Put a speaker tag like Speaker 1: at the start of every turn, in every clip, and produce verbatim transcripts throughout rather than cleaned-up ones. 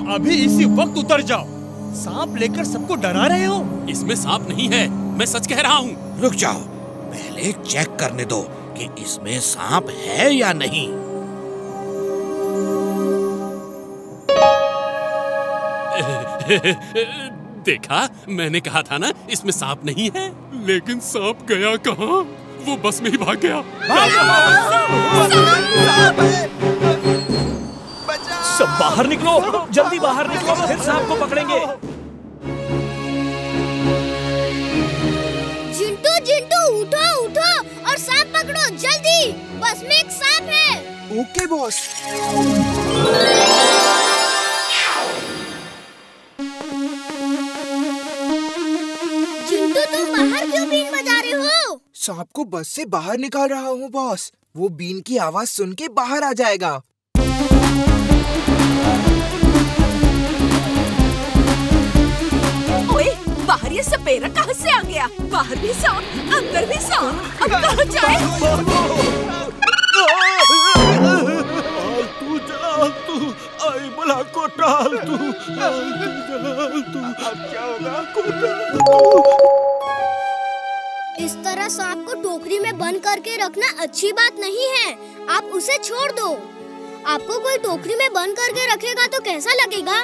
Speaker 1: अभी इसी वक्त उतर जाओ। सांप लेकर सबको डरा रहे हो।
Speaker 2: इसमें सांप नहीं है, मैं सच कह रहा हूँ।
Speaker 3: रुक जाओ, पहले चेक करने दो कि इसमें सांप है या नहीं।
Speaker 2: देखा, मैंने कहा था ना इसमें सांप नहीं है। लेकिन सांप गया कहाँ? वो बस में ही भाग गया।
Speaker 1: सब बाहर निकलो, जल्दी बाहर निकलो, फिर सांप को पकड़ेंगे।
Speaker 4: जिंटू जिंटू उठो उठो और सांप पकड़ो जल्दी, बस में एक सांप है।
Speaker 5: Okay boss.
Speaker 4: जिंटू तुम बाहर क्यों बीन बजा रहे हो?
Speaker 5: सांप को बस से बाहर निकाल रहा हूँ बॉस। वो बीन की आवाज सुन के बाहर आ जाएगा।
Speaker 6: बाहर ये सपेरा कहाँ से आ गया? बाहर भी सांप, अंदर भी सांप, अब कहाँ जाए?
Speaker 1: तू जलाल तू, आई बला को टाल तू, जलाल तू, अब क्या होगा?
Speaker 4: इस तरह सांप को टोकरी में बंद करके रखना अच्छी बात नहीं है। आप उसे छोड़ दो। आपको कोई टोकरी में बंद करके रखेगा तो कैसा लगेगा?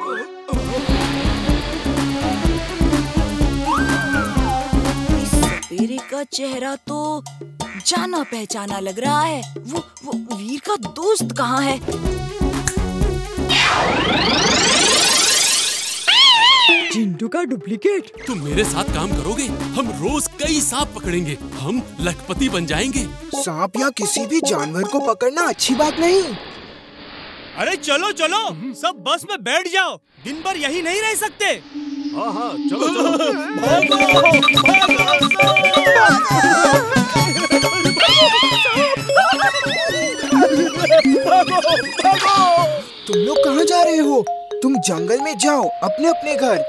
Speaker 6: सपेरे का चेहरा तो जाना पहचाना लग रहा है। वो वो वीर का दोस्त कहाँ है?
Speaker 7: चिंटू का डुप्लीकेट।
Speaker 2: तुम मेरे साथ काम करोगे, हम रोज कई सांप पकड़ेंगे, हम लखपति बन जाएंगे।
Speaker 5: सांप या किसी भी जानवर को पकड़ना अच्छी बात नहीं।
Speaker 1: अरे चलो चलो, सब बस में बैठ जाओ, दिन भर यही नहीं रह सकते। हाँ हाँ चलो चलो।
Speaker 5: तुम लोग कहाँ जा रहे हो? तुम जंगल में जाओ, अपने अपने घर।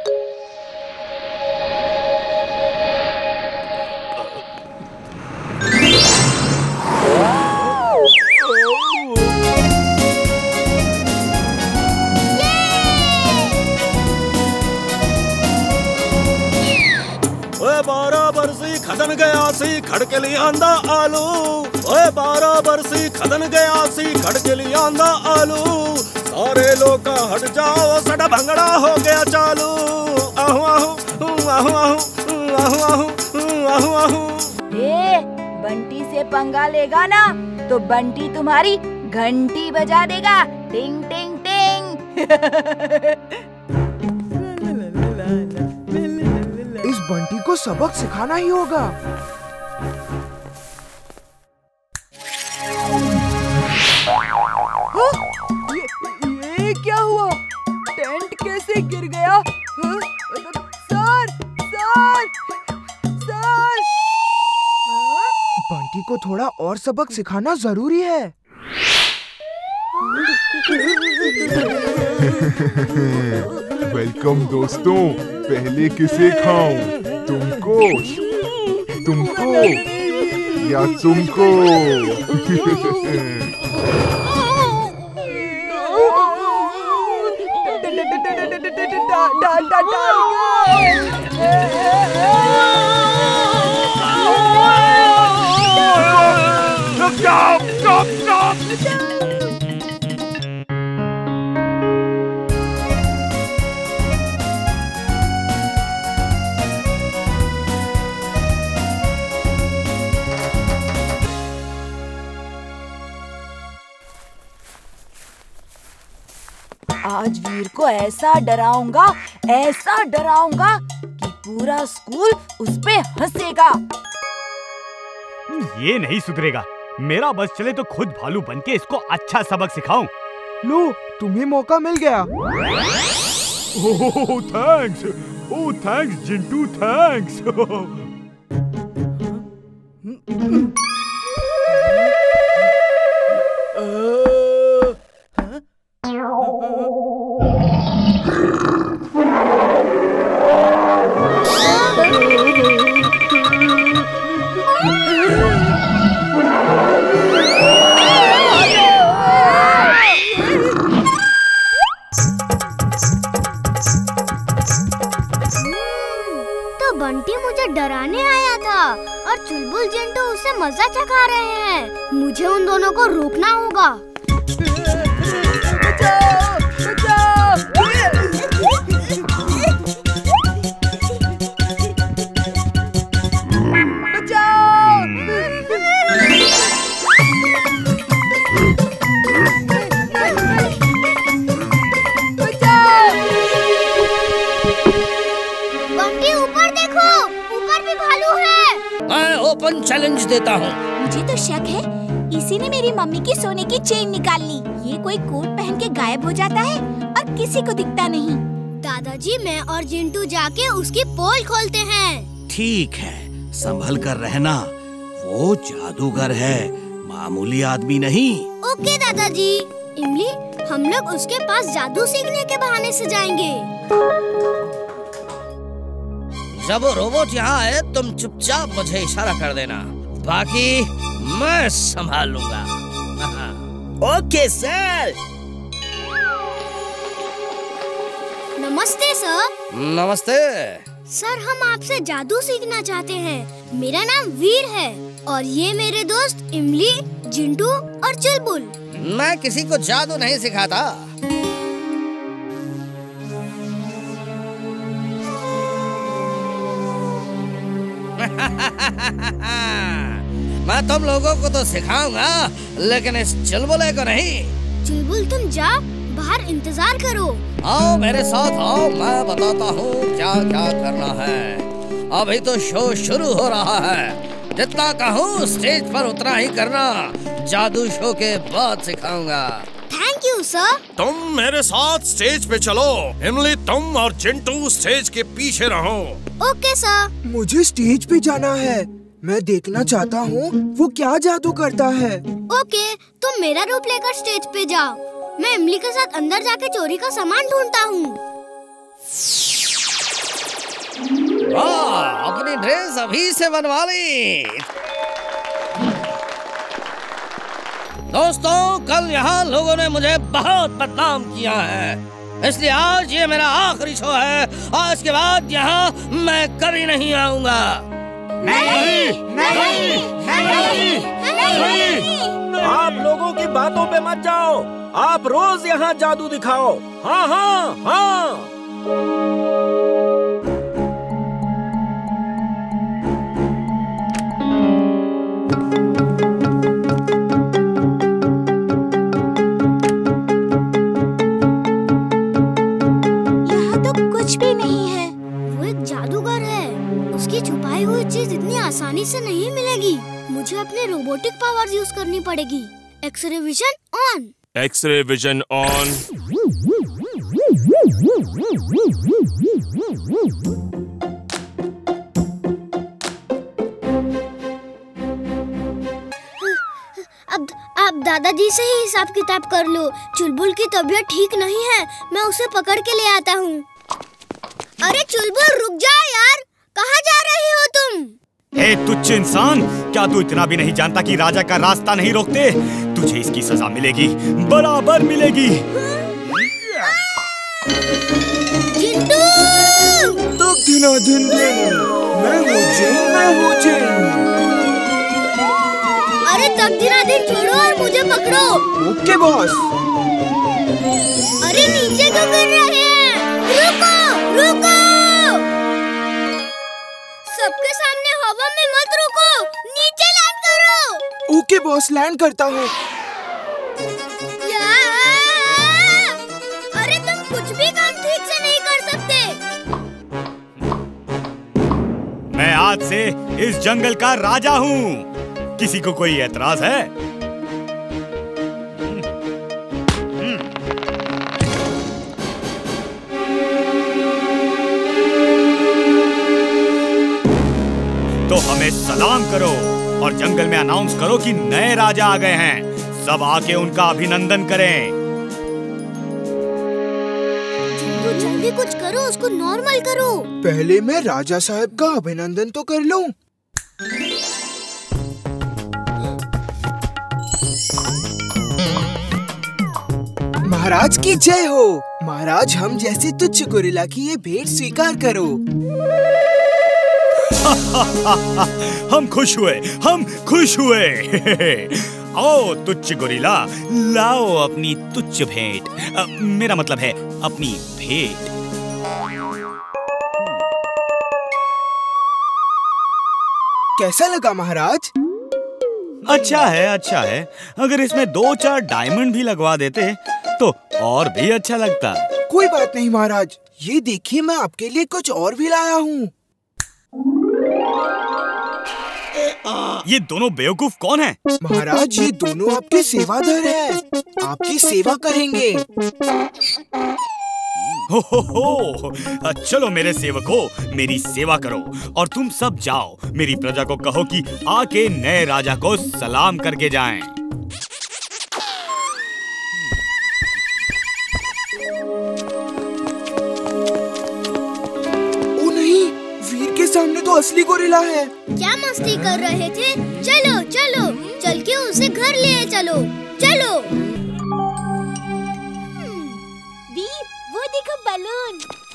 Speaker 1: बारह बरसी खदन गया सी खड़के लिए आंदा आलू। ओए बारह बरसी खदन गया सी खड़के लिए आंदा आलू। सारे लोग हट जाओ, सड़ा भंगड़ा हो गया चालू। आहू आहू आहू आहू आहू आहू आहू।
Speaker 6: ए, बंटी से पंगा लेगा ना तो बंटी तुम्हारी घंटी बजा देगा। टिंग टिंग टिंग।
Speaker 5: इस बंटी को सबक सिखाना ही होगा।
Speaker 7: हाँ? ये, ये क्या हुआ? टेंट कैसे गिर गया? हाँ? Sir, sir, sir.
Speaker 5: बंटी को थोड़ा और सबक सिखाना जरूरी है।
Speaker 8: वेलकम दोस्तों, पहले किसे खाऊं? तुमको, तुमको या तुमको?
Speaker 1: Stop! Stop! Stop!
Speaker 6: आज वीर को ऐसा डराऊंगा, ऐसा डराऊंगा कि पूरा स्कूल उस पे हंसेगा।
Speaker 1: ये नहीं सुधरेगा। मेरा बस चले तो खुद भालू बनके इसको अच्छा सबक सिखाऊं।
Speaker 5: लो, तुम्हें मौका मिल गया।
Speaker 1: Oh thanks, oh thanks Jintu, thanks.
Speaker 4: मुझे डराने आया था और चुलबुल चिंटू उससे मजा चखा रहे हैं। मुझे उन दोनों को रोकना होगा।
Speaker 7: बचाओ, बचाओ।
Speaker 4: बंटी ऊपर देखो, ऊपर भी भालू है।
Speaker 3: मैं ओपन चैलेंज देता हूँ।
Speaker 9: मुझे तो शक है इसी ने मेरी मम्मी की सोने की चेन निकाल ली। ये कोई कोट पहन के गायब हो जाता है और किसी को दिखता नहीं।
Speaker 4: दादाजी, मैं और चिंटू जाके उसकी पोल खोलते हैं।
Speaker 3: ठीक है, संभल कर रहना। वो जादूगर है, मामूली आदमी नहीं।
Speaker 4: ओके दादाजी। इमली, हम लोग उसके पास जादू सीखने के बहाने से जाएंगे।
Speaker 3: जब वो रोबोट यहाँ आए तुम चुपचाप मुझे इशारा कर देना, बाकी मैं संभाल लूंगा। Okay sir.
Speaker 4: नमस्ते सर।
Speaker 3: नमस्ते।
Speaker 4: सर, हम आपसे जादू सीखना चाहते हैं। मेरा नाम वीर है और ये मेरे दोस्त इमली, चिंटू और चुलबुल।
Speaker 3: मैं किसी को जादू नहीं सिखाता। मैं तुम लोगों को तो सिखाऊंगा, लेकिन इस चुलबुले को नहीं।
Speaker 4: चुलबुल, तुम जाओ, बाहर इंतजार करो।
Speaker 3: आओ मेरे साथ आओ, मैं बताता हूँ क्या क्या करना है। अभी तो शो शुरू हो रहा है। जितना कहूँ स्टेज पर उतना ही करना। जादू शो के बाद सिखाऊंगा।
Speaker 4: Thank you sir.
Speaker 1: तुम मेरे साथ स्टेज पे चलो। इमली, तुम और चिंटू स्टेज के पीछे रहो।
Speaker 4: Okay sir.
Speaker 5: मुझे स्टेज पे जाना है। मैं देखना चाहता हूँ वो क्या जादू करता है।
Speaker 4: ओके, तुम मेरा रूप लेकर स्टेज पे जाओ। मैं इमली के साथ अंदर जाके चोरी का सामान ढूंढता हूँ।
Speaker 3: वाह, अपनी ड्रेस अभी से बनवा ली। दोस्तों, कल यहाँ लोगों ने मुझे बहुत बदनाम किया है, इसलिए आज ये मेरा आखिरी शो है। आज के बाद यहाँ मैं कभी नहीं आऊँगा।
Speaker 1: नहीं, नहीं, नहीं, नहीं। आप लोगों की बातों पे मत जाओ। आप रोज यहाँ जादू दिखाओ। हाँ हाँ हाँ।
Speaker 9: यहाँ तो कुछ भी नहीं है।
Speaker 4: वो एक जादूगर है। उसकी छुपाई हुई चीज इतनी आसानी से नहीं मिलेगी। मुझे अपने रोबोटिक पावर्स यूज करनी पड़ेगी। X-ray vision on.
Speaker 1: X-ray vision on.
Speaker 4: अब आप दादाजी से ही हिसाब किताब कर लो। चुलबुल की तबीयत ठीक नहीं है, मैं उसे पकड़ के ले आता हूँ। अरे चुलबुल, रुक जाओ यार, कहाँ जा रही हो तुम?
Speaker 10: ए तुच्छ इंसान, क्या तू इतना भी नहीं जानता कि राजा का रास्ता नहीं रोकते? तुझे इसकी सजा मिलेगी, बराबर मिलेगी।
Speaker 4: चिंटू!
Speaker 5: तक दिना दिन दिन, मैं हूँ जिन, मैं हूँ जिन।
Speaker 4: अरे तक दिना दिन छोड़ो और मुझे पकड़ो।
Speaker 5: Okay boss.
Speaker 4: अरे नीचे क्यों गिर रहे हैं? रुको, रुको! सबके सामने हवा में मत रुको, नीचे लैंड करो।
Speaker 5: ओके बॉस, लैंड करता हूँ।
Speaker 4: अरे तुम कुछ भी काम ठीक से नहीं कर सकते।
Speaker 10: मैं आज से इस जंगल का राजा हूँ। किसी को कोई एतराज है? तो हमें सलाम करो और जंगल में अनाउंस करो कि नए राजा आ गए हैं। सब आके उनका अभिनंदन करें।
Speaker 4: तो जल्दी कुछ करो, उसको नॉर्मल करो।
Speaker 5: पहले मैं राजा साहब का अभिनंदन तो कर लूं। महाराज की जय हो। महाराज, हम जैसे तुच्छ गोरिल्ला की ये भेंट स्वीकार करो।
Speaker 10: हम खुश हुए, हम खुश हुए। आओ तुच्छ गोरिल्ला, लाओ अपनी तुच्छ भेंट। अ, मेरा मतलब है अपनी भेंट।
Speaker 5: कैसा लगा महाराज?
Speaker 10: अच्छा है, अच्छा है। अगर इसमें दो चार डायमंड भी लगवा देते तो और भी अच्छा लगता।
Speaker 5: कोई बात नहीं महाराज, ये देखिए मैं आपके लिए कुछ और भी लाया हूँ।
Speaker 10: ये दोनों बेवकूफ कौन है?
Speaker 5: महाराज ये दोनों आपके सेवादार हैं, आपकी सेवा करेंगे।
Speaker 10: हो हो हो, चलो मेरे सेवकों, मेरी सेवा करो और तुम सब जाओ, मेरी प्रजा को कहो कि आके नए राजा को सलाम करके जाएं।
Speaker 5: ओ नहीं, वीर के सामने तो असली गोरिल्ला है।
Speaker 4: क्या मस्ती कर रहे थे? चलो चलो, चल के उसे घर ले चलो, चलो।
Speaker 9: वीर, वो देखो बलून।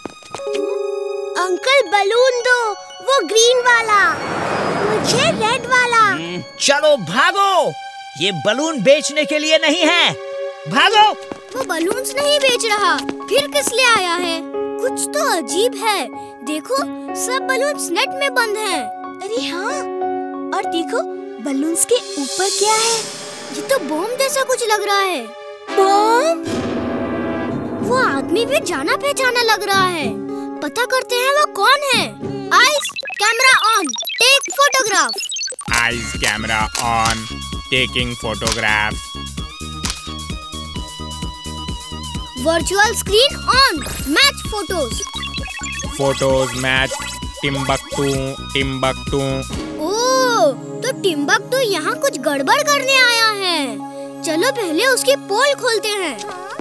Speaker 4: अंकल बलून दो, वो ग्रीन वाला। मुझे रेड वाला।
Speaker 3: चलो भागो, ये बलून बेचने के लिए नहीं है, भागो।
Speaker 4: वो बलून्स नहीं बेच रहा, फिर किस लिए आया है? कुछ तो अजीब है, देखो सब बलून्स नेट में बंद हैं।
Speaker 9: अरे हाँ, और देखो बलून्स के ऊपर क्या है?
Speaker 4: ये तो बॉम्ब जैसा कुछ लग रहा है।
Speaker 9: बॉम्ब?
Speaker 4: वो आदमी भी जाना पहचाना लग रहा है, पता करते हैं वो कौन है। Eyes camera on, take photograph.
Speaker 11: Eyes camera on, taking photograph.
Speaker 4: Virtual screen on, match photos.
Speaker 11: Photos match Timbuktu Timbuktu.
Speaker 4: Oh, तो टिम्बकटू यहाँ कुछ गड़बड़ करने आया है। चलो पहले उसकी पोल खोलते हैं।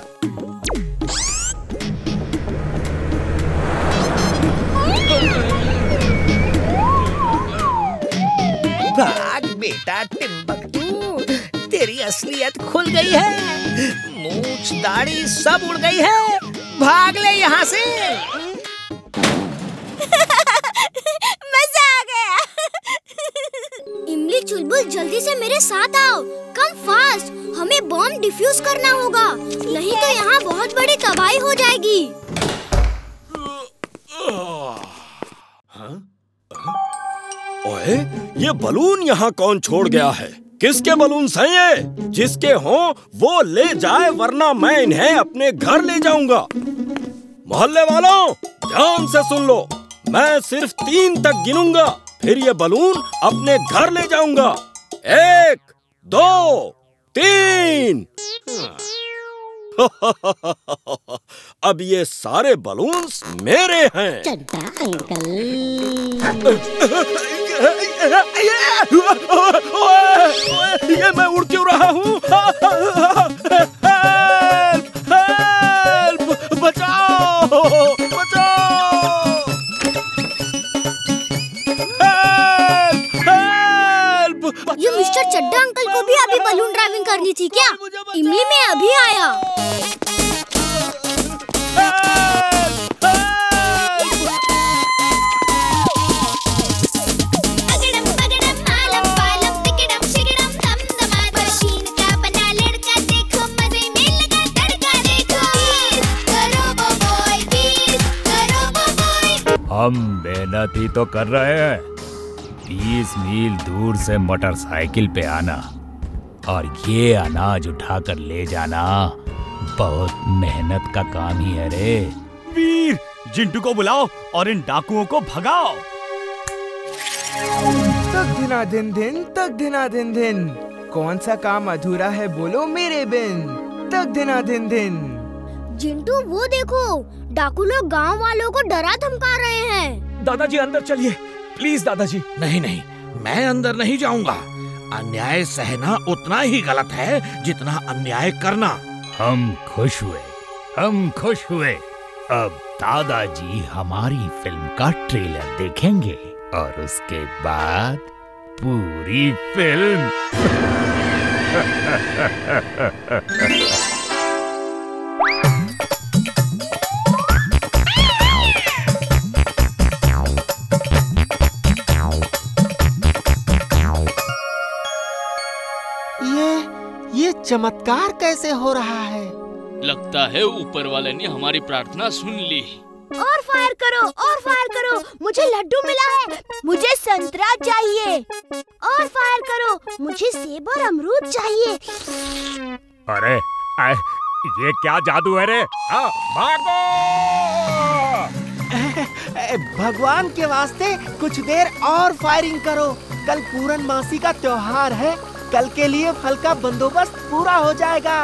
Speaker 3: भाग बेटा टिम्बकटू, तेरी असलियत खुल गई है, मूछ दाढ़ी सब उड़ गई है, भाग ले यहाँ से।
Speaker 9: मजा आ गया।
Speaker 4: इमली चुलबुल जल्दी से मेरे साथ आओ, कम फास्ट, हमें बॉम्ब डिफ्यूज करना होगा, नहीं तो यहाँ बहुत बड़ी तबाही हो जाएगी।
Speaker 1: ओए, ये बलून यहाँ कौन छोड़ गया है? किसके बलून हैं ये? जिसके हों वो ले जाए, वरना मैं इन्हें अपने घर ले जाऊंगा। मोहल्ले वालों, ध्यान से सुन लो, मैं सिर्फ तीन तक गिनूंगा, फिर ये बलून अपने घर ले जाऊंगा। एक, दो, तीन। अब ये सारे बलून्स मेरे हैं।
Speaker 9: चड्डा अंकल।
Speaker 1: ये मैं उड़ क्यों रहा हूँ? हेल्प! हेल्प! बचाओ! बचाओ! हेल्प! हेल्प!
Speaker 4: ये मिस्टर चड्डा अंकल को भी अभी बलून ड्राइविंग करनी थी क्या? इमली में अभी आया।
Speaker 11: हम मेहनत ही तो कर रहे हैं, बीस मील दूर से मोटरसाइकिल पे आना और ये अनाज उठाकर ले जाना बहुत मेहनत का काम ही है रे।
Speaker 10: वीर, जिंटू को बुलाओ और इन डाकुओं को भगाओ।
Speaker 5: तक दिना दिन दिन, तक दिना दिन दिन, कौन सा काम अधूरा है बोलो मेरे बिन। तक दिना दिन दिन।
Speaker 4: जिंटू वो देखो, डाकू लोग गांव वालों को डरा धमका रहे हैं।
Speaker 12: दादाजी अंदर चलिए, प्लीज दादाजी। नहीं नहीं, मैं अंदर नहीं जाऊंगा। अन्याय सहना उतना ही गलत है जितना अन्याय करना।
Speaker 11: हम खुश हुए, हम खुश हुए। अब दादाजी हमारी फिल्म का ट्रेलर देखेंगे और उसके बाद पूरी फिल्म।
Speaker 13: चमत्कार कैसे हो रहा है?
Speaker 14: लगता है ऊपर वाले ने हमारी प्रार्थना सुन ली।
Speaker 9: और फायर करो, और फायर करो, मुझे लड्डू मिला है, मुझे संतरा चाहिए। और फायर करो, मुझे सेब और अमरूद चाहिए।
Speaker 11: अरे आ, ये क्या जादू है रे? आ, भागो!
Speaker 13: भगवान के वास्ते कुछ देर और फायरिंग करो। कल पूर्णमासी का त्योहार है, कल के लिए फल का बंदोबस्त पूरा हो जाएगा।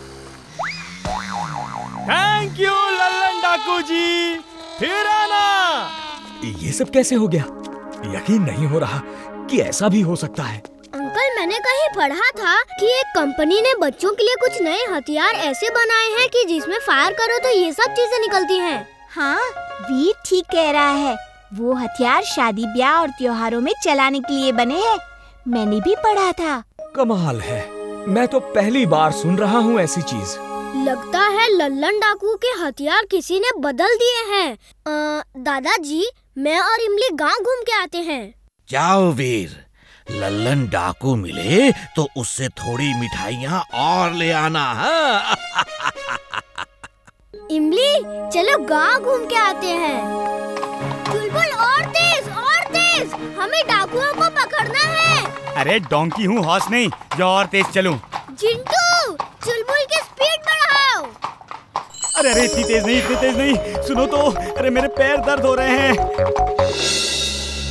Speaker 1: थैंक यू लल्लन डाकू जी, फिर आना।
Speaker 12: ये सब कैसे हो गया? यकीन नहीं हो रहा कि ऐसा भी हो सकता है।
Speaker 4: अंकल, मैंने कहीं पढ़ा था कि एक कंपनी ने बच्चों के लिए कुछ नए हथियार ऐसे बनाए हैं कि जिसमें फायर करो तो ये सब चीजें निकलती हैं।
Speaker 9: हाँ, वीर ठीक कह रहा है। वो हथियार शादी ब्याह और त्योहारों में चलाने के लिए बने हैं। मैंने भी पढ़ा था।
Speaker 12: कमाल है, मैं तो पहली बार सुन रहा हूँ ऐसी चीज।
Speaker 4: लगता है लल्लन डाकू के हथियार किसी ने बदल दिए हैं। आ, दादाजी, मैं और इमली गांव घूम के आते हैं।
Speaker 12: जाओ वीर, लल्लन डाकू मिले तो उससे थोड़ी मिठाइयाँ और ले आना। हाँ?
Speaker 4: इमली, चलो गांव घूम के आते हैं। चुलबुल, और तेज, और तेज, हमें डाकुओं को पकड़ना है।
Speaker 10: अरे डोंकी हूँ, हौस नहीं जो और तेज चलूं।
Speaker 4: जिंटू, चुलबुल की स्पीड बढ़ाओ।
Speaker 10: अरे अरे इतनी तेज नहीं, इतनी तेज नहीं, सुनो तो, अरे मेरे पैर दर्द हो रहे हैं।